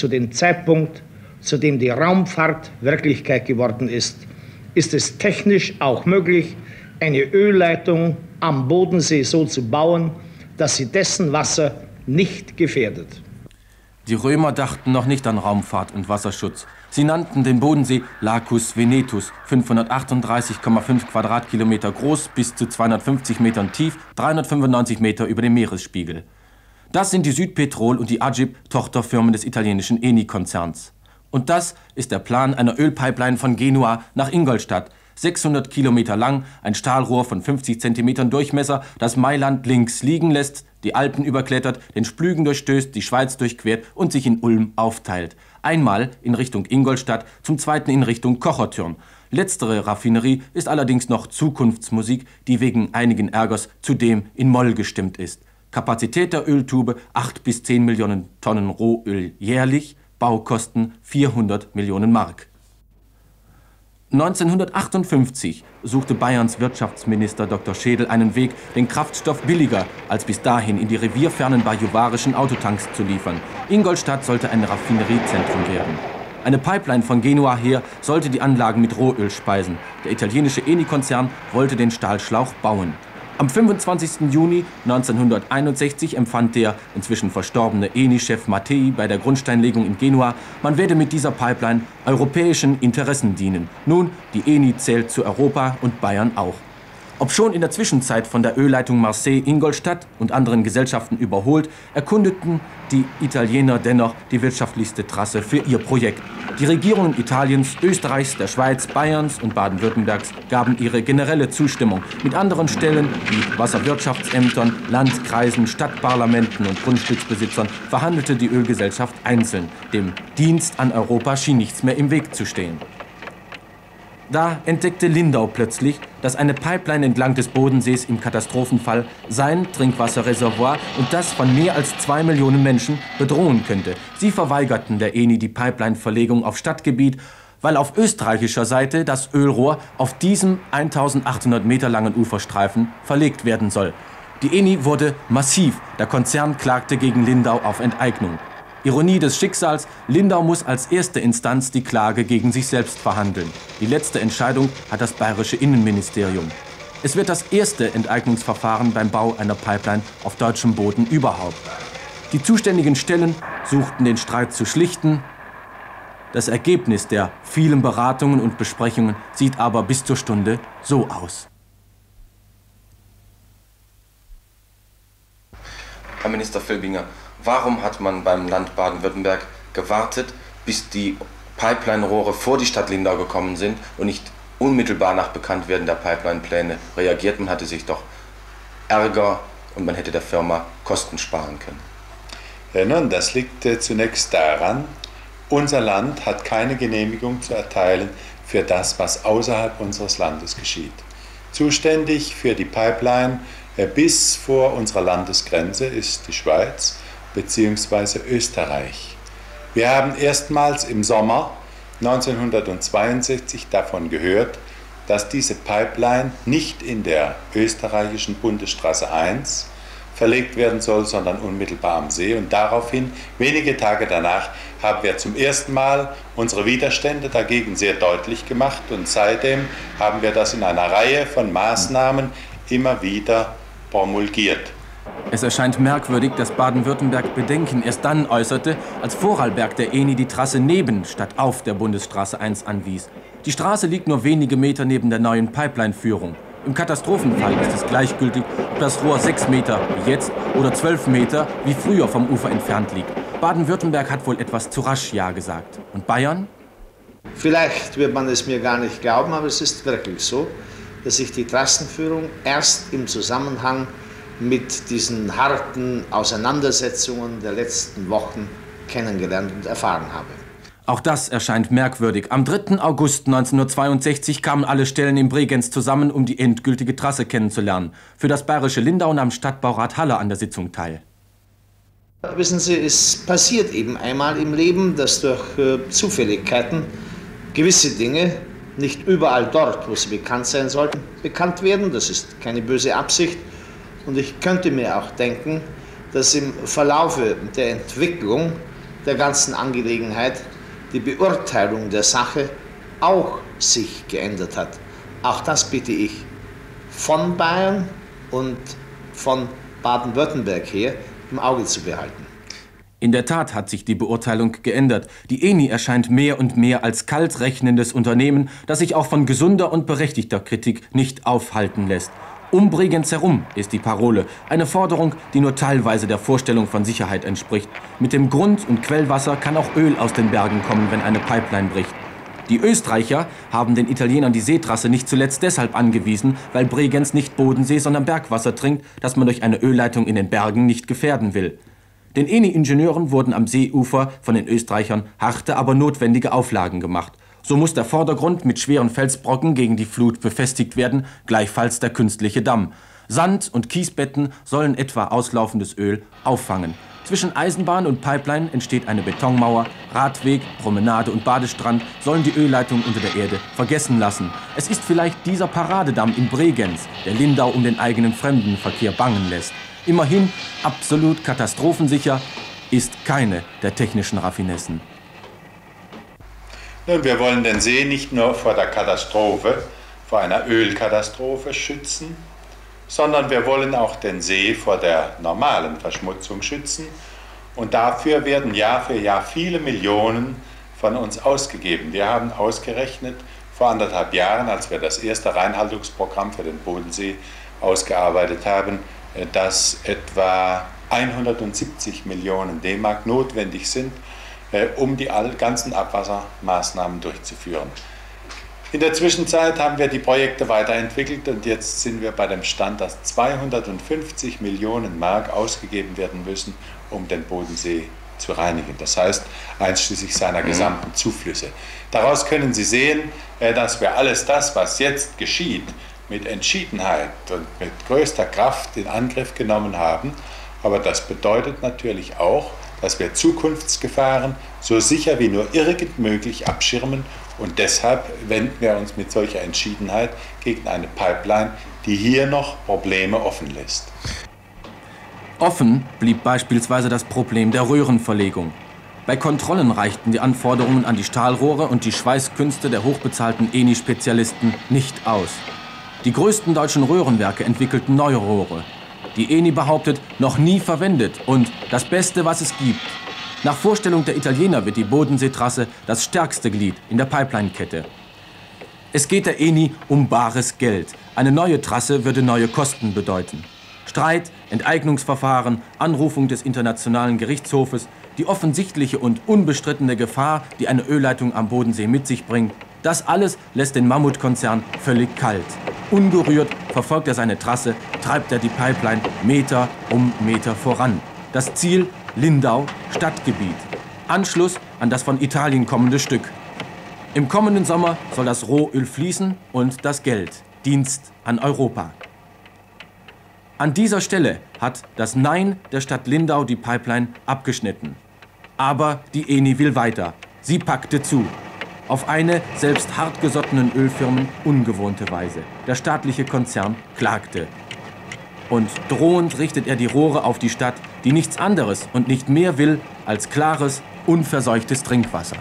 zu dem Zeitpunkt, zu dem die Raumfahrt Wirklichkeit geworden ist, ist es technisch auch möglich, eine Ölleitung am Bodensee so zu bauen, dass sie dessen Wasser nicht gefährdet. Die Römer dachten noch nicht an Raumfahrt und Wasserschutz. Sie nannten den Bodensee Lacus Venetus, 538,5 Quadratkilometer groß, bis zu 250 Metern tief, 395 Meter über dem Meeresspiegel. Das sind die Südpetrol und die Agip, Tochterfirmen des italienischen Eni-Konzerns. Und das ist der Plan einer Ölpipeline von Genua nach Ingolstadt. 600 Kilometer lang, ein Stahlrohr von 50 Zentimetern Durchmesser, das Mailand links liegen lässt, die Alpen überklettert, den Splügen durchstößt, die Schweiz durchquert und sich in Ulm aufteilt. Einmal in Richtung Ingolstadt, zum zweiten in Richtung Kochertürm. Letztere Raffinerie ist allerdings noch Zukunftsmusik, die wegen einigen Ärgers zudem in Moll gestimmt ist. Kapazität der Öltube 8 bis 10 Millionen Tonnen Rohöl jährlich, Baukosten 400 Millionen Mark. 1958 suchte Bayerns Wirtschaftsminister Dr. Schädel einen Weg, den Kraftstoff billiger als bis dahin in die revierfernen bajuwarischen Autotanks zu liefern. Ingolstadt sollte ein Raffineriezentrum werden. Eine Pipeline von Genua her sollte die Anlagen mit Rohöl speisen. Der italienische Eni-Konzern wollte den Stahlschlauch bauen. Am 25. Juni 1961 empfand der inzwischen verstorbene Eni-Chef Mattei bei der Grundsteinlegung in Genua, man werde mit dieser Pipeline europäischen Interessen dienen. Nun, die Eni zählt zu Europa und Bayern auch. Obschon in der Zwischenzeit von der Ölleitung Marseille-Ingolstadt und anderen Gesellschaften überholt, erkundeten die Italiener dennoch die wirtschaftlichste Trasse für ihr Projekt. Die Regierungen Italiens, Österreichs, der Schweiz, Bayerns und Baden-Württembergs gaben ihre generelle Zustimmung. Mit anderen Stellen wie Wasserwirtschaftsämtern, Landkreisen, Stadtparlamenten und Grundstücksbesitzern verhandelte die Ölgesellschaft einzeln. Dem Dienst an Europa schien nichts mehr im Weg zu stehen. Da entdeckte Lindau plötzlich, dass eine Pipeline entlang des Bodensees im Katastrophenfall sein Trinkwasserreservoir und das von mehr als 2 Millionen Menschen bedrohen könnte. Sie verweigerten der Eni die Pipeline-Verlegung auf Stadtgebiet, weil auf österreichischer Seite das Ölrohr auf diesem 1800 Meter langen Uferstreifen verlegt werden soll. Die Eni wurde massiv. Der Konzern klagte gegen Lindau auf Enteignung. Ironie des Schicksals, Lindau muss als erste Instanz die Klage gegen sich selbst verhandeln. Die letzte Entscheidung hat das bayerische Innenministerium. Es wird das erste Enteignungsverfahren beim Bau einer Pipeline auf deutschem Boden überhaupt. Die zuständigen Stellen suchten den Streit zu schlichten. Das Ergebnis der vielen Beratungen und Besprechungen sieht aber bis zur Stunde so aus. Herr Minister Filbinger, warum hat man beim Land Baden-Württemberg gewartet, bis die Pipeline-Rohre vor die Stadt Lindau gekommen sind und nicht unmittelbar nach Bekanntwerden der Pipeline-Pläne reagiert? Man hatte sich doch Ärger und man hätte der Firma Kosten sparen können. Ja, nun, das liegt zunächst daran, unser Land hat keine Genehmigung zu erteilen für das, was außerhalb unseres Landes geschieht. Zuständig für die Pipeline bis vor unserer Landesgrenze ist die Schweiz bzw. Österreich. Wir haben erstmals im Sommer 1962 davon gehört, dass diese Pipeline nicht in der österreichischen Bundesstraße 1 verlegt werden soll, sondern unmittelbar am See. Und daraufhin, wenige Tage danach, haben wir zum ersten Mal unsere Widerstände dagegen sehr deutlich gemacht. Und seitdem haben wir das in einer Reihe von Maßnahmen immer wieder promulgiert. Es erscheint merkwürdig, dass Baden-Württemberg Bedenken erst dann äußerte, als Vorarlberg der Eni die Trasse neben statt auf der Bundesstraße 1 anwies. Die Straße liegt nur wenige Meter neben der neuen Pipeline-Führung. Im Katastrophenfall ist es gleichgültig, ob das Rohr 6 Meter wie jetzt oder 12 Meter wie früher vom Ufer entfernt liegt. Baden-Württemberg hat wohl etwas zu rasch Ja gesagt. Und Bayern? Vielleicht wird man es mir gar nicht glauben, aber es ist wirklich so, dass ich die Trassenführung erst im Zusammenhang mit diesen harten Auseinandersetzungen der letzten Wochen kennengelernt und erfahren habe. Auch das erscheint merkwürdig. Am 3. August 1962 kamen alle Stellen in Bregenz zusammen, um die endgültige Trasse kennenzulernen. Für das bayerische Lindau nahm Stadtbaurat Haller an der Sitzung teil. Wissen Sie, es passiert eben einmal im Leben, dass durch Zufälligkeiten gewisse Dinge nicht überall dort, wo sie bekannt sein sollten, bekannt werden. Das ist keine böse Absicht. Und ich könnte mir auch denken, dass im Verlaufe der Entwicklung der ganzen Angelegenheit die Beurteilung der Sache auch sich geändert hat. Auch das bitte ich von Bayern und von Baden-Württemberg her im Auge zu behalten. In der Tat hat sich die Beurteilung geändert. Die ENI erscheint mehr und mehr als kalt rechnendes Unternehmen, das sich auch von gesunder und berechtigter Kritik nicht aufhalten lässt. Um Bregenz herum ist die Parole, eine Forderung, die nur teilweise der Vorstellung von Sicherheit entspricht. Mit dem Grund- und Quellwasser kann auch Öl aus den Bergen kommen, wenn eine Pipeline bricht. Die Österreicher haben den Italienern die Seetrasse nicht zuletzt deshalb angewiesen, weil Bregenz nicht Bodensee, sondern Bergwasser trinkt, das man durch eine Ölleitung in den Bergen nicht gefährden will. Den ENI-Ingenieuren wurden am Seeufer von den Österreichern harte, aber notwendige Auflagen gemacht. So muss der Vordergrund mit schweren Felsbrocken gegen die Flut befestigt werden, gleichfalls der künstliche Damm. Sand- und Kiesbetten sollen etwa auslaufendes Öl auffangen. Zwischen Eisenbahn und Pipeline entsteht eine Betonmauer, Radweg, Promenade und Badestrand sollen die Ölleitung unter der Erde vergessen lassen. Es ist vielleicht dieser Paradedamm in Bregenz, der Lindau um den eigenen Fremdenverkehr bangen lässt. Immerhin, absolut katastrophensicher ist keine der technischen Raffinessen. Nun, wir wollen den See nicht nur vor der Katastrophe, vor einer Ölkatastrophe schützen, sondern wir wollen auch den See vor der normalen Verschmutzung schützen. Und dafür werden Jahr für Jahr viele Millionen von uns ausgegeben. Wir haben ausgerechnet vor 1,5 Jahren, als wir das erste Reinhaltungsprogramm für den Bodensee ausgearbeitet haben, dass etwa 170 Millionen D-Mark notwendig sind, um die ganzen Abwassermaßnahmen durchzuführen. In der Zwischenzeit haben wir die Projekte weiterentwickelt und jetzt sind wir bei dem Stand, dass 250 Millionen Mark ausgegeben werden müssen, um den Bodensee zu reinigen. Das heißt, einschließlich seiner gesamten Zuflüsse. Daraus können Sie sehen, dass wir alles das, was jetzt geschieht, mit Entschiedenheit und mit größter Kraft in Angriff genommen haben. Aber das bedeutet natürlich auch, dass wir Zukunftsgefahren so sicher wie nur irgend möglich abschirmen. Und deshalb wenden wir uns mit solcher Entschiedenheit gegen eine Pipeline, die hier noch Probleme offen lässt. Offen blieb beispielsweise das Problem der Röhrenverlegung. Bei Kontrollen reichten die Anforderungen an die Stahlrohre und die Schweißkünste der hochbezahlten ENI-Spezialisten nicht aus. Die größten deutschen Röhrenwerke entwickelten neue Rohre. Die ENI behauptet, noch nie verwendet und das Beste, was es gibt. Nach Vorstellung der Italiener wird die Bodenseetrasse das stärkste Glied in der Pipeline-Kette. Es geht der ENI um bares Geld. Eine neue Trasse würde neue Kosten bedeuten. Streit, Enteignungsverfahren, Anrufung des Internationalen Gerichtshofes, die offensichtliche und unbestrittene Gefahr, die eine Ölleitung am Bodensee mit sich bringt, das alles lässt den Mammutkonzern völlig kalt. Ungerührt verfolgt er seine Trasse, treibt er die Pipeline Meter um Meter voran. Das Ziel Lindau, Stadtgebiet. Anschluss an das von Italien kommende Stück. Im kommenden Sommer soll das Rohöl fließen und das Geld. Dienst an Europa. An dieser Stelle hat das Nein der Stadt Lindau die Pipeline abgeschnitten. Aber die ENI will weiter. Sie packte zu. Auf eine selbst hartgesottenen Ölfirmen ungewohnte Weise. Der staatliche Konzern klagte. Und drohend richtet er die Rohre auf die Stadt, die nichts anderes und nicht mehr will als klares, unverseuchtes Trinkwasser.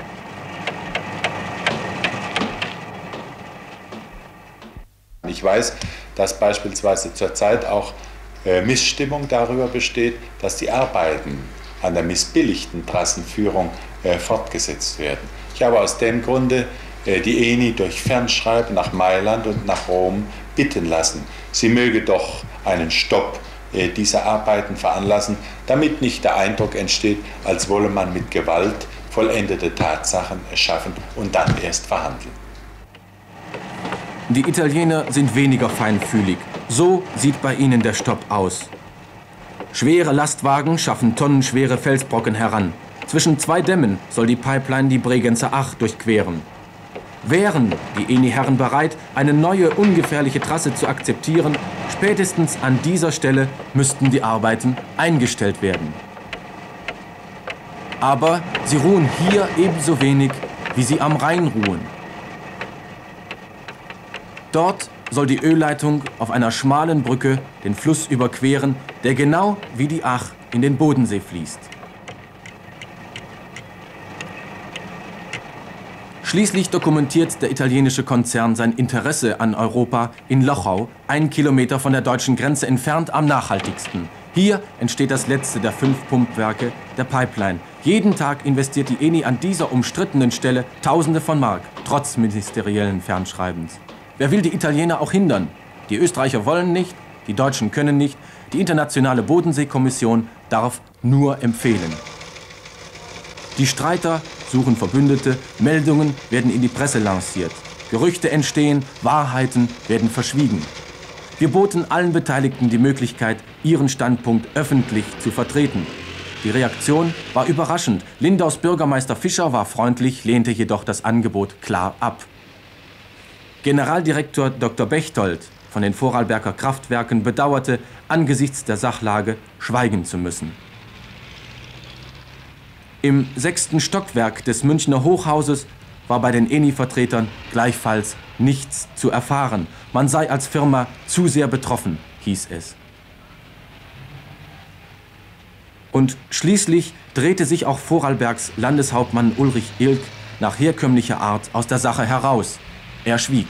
Ich weiß, dass beispielsweise zurzeit auch Missstimmung darüber besteht, dass die Arbeiten an der missbilligten Trassenführung fortgesetzt werden. Ich habe aus dem Grunde die ENI durch Fernschreiben nach Mailand und nach Rom bitten lassen, sie möge doch einen Stopp dieser Arbeiten veranlassen, damit nicht der Eindruck entsteht, als wolle man mit Gewalt vollendete Tatsachen erschaffen und dann erst verhandeln. Die Italiener sind weniger feinfühlig. So sieht bei ihnen der Stopp aus. Schwere Lastwagen schaffen tonnenschwere Felsbrocken heran. Zwischen 2 Dämmen soll die Pipeline die Bregenzer Ach durchqueren. Wären die ENI-Herren bereit, eine neue, ungefährliche Trasse zu akzeptieren, spätestens an dieser Stelle müssten die Arbeiten eingestellt werden. Aber sie ruhen hier ebenso wenig, wie sie am Rhein ruhen. Dort soll die Ölleitung auf einer schmalen Brücke den Fluss überqueren, der genau wie die Ach in den Bodensee fließt. Schließlich dokumentiert der italienische Konzern sein Interesse an Europa in Lochau, 1 Kilometer von der deutschen Grenze entfernt, am nachhaltigsten. Hier entsteht das letzte der 5 Pumpwerke der Pipeline. Jeden Tag investiert die Eni an dieser umstrittenen Stelle Tausende von Mark, trotz ministeriellen Fernschreibens. Wer will die Italiener auch hindern? Die Österreicher wollen nicht, die Deutschen können nicht, die Internationale Bodenseekommission darf nur empfehlen. Die Streiter suchen Verbündete, Meldungen werden in die Presse lanciert. Gerüchte entstehen, Wahrheiten werden verschwiegen. Wir boten allen Beteiligten die Möglichkeit, ihren Standpunkt öffentlich zu vertreten. Die Reaktion war überraschend. Lindaus Bürgermeister Fischer war freundlich, lehnte jedoch das Angebot klar ab. Generaldirektor Dr. Bechtold von den Vorarlberger Kraftwerken bedauerte, angesichts der Sachlage schweigen zu müssen. Im 6. Stockwerk des Münchner Hochhauses war bei den Eni-Vertretern gleichfalls nichts zu erfahren. Man sei als Firma zu sehr betroffen, hieß es. Und schließlich drehte sich auch Vorarlbergs Landeshauptmann Ulrich Ilk nach herkömmlicher Art aus der Sache heraus. Er schwieg.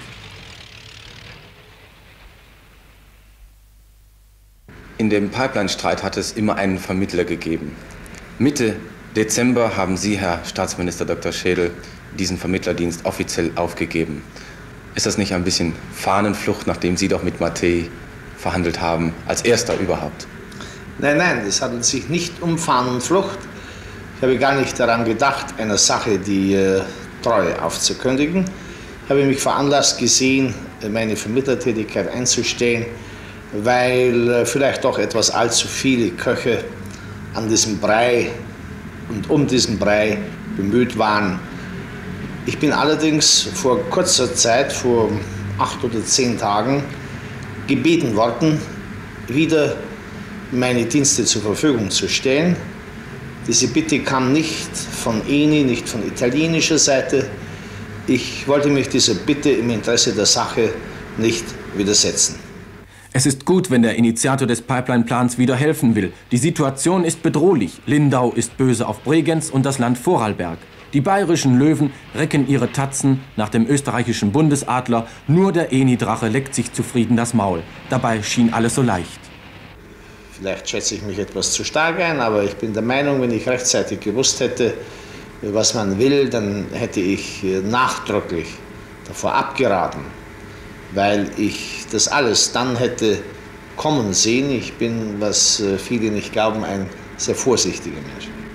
In dem Pipeline-Streit hat es immer einen Vermittler gegeben. Mitte Dezember haben Sie, Herr Staatsminister Dr. Schädel, diesen Vermittlerdienst offiziell aufgegeben. Ist das nicht ein bisschen Fahnenflucht, nachdem Sie doch mit Mattei verhandelt haben, als erster überhaupt? Nein, es handelt sich nicht um Fahnenflucht. Ich habe gar nicht daran gedacht, einer Sache die Treue aufzukündigen. Ich habe mich veranlasst gesehen, meine Vermittlertätigkeit einzustellen, weil vielleicht doch etwas allzu viele Köche an diesem Brei und um diesen Brei bemüht waren. Ich bin allerdings vor kurzer Zeit, vor 8 oder 10 Tagen, gebeten worden, wieder meine Dienste zur Verfügung zu stellen. Diese Bitte kam nicht von Eni, nicht von italienischer Seite. Ich wollte mich dieser Bitte im Interesse der Sache nicht widersetzen. Es ist gut, wenn der Initiator des Pipeline-Plans wieder helfen will. Die Situation ist bedrohlich. Lindau ist böse auf Bregenz und das Land Vorarlberg. Die bayerischen Löwen recken ihre Tatzen nach dem österreichischen Bundesadler. Nur der Eni-Drache leckt sich zufrieden das Maul. Dabei schien alles so leicht. Vielleicht schätze ich mich etwas zu stark ein, aber ich bin der Meinung, wenn ich rechtzeitig gewusst hätte, was man will, dann hätte ich nachdrücklich davor abgeraten, weil ich das alles dann hätte kommen sehen. Ich bin, was viele nicht glauben, ein sehr vorsichtiger Mensch.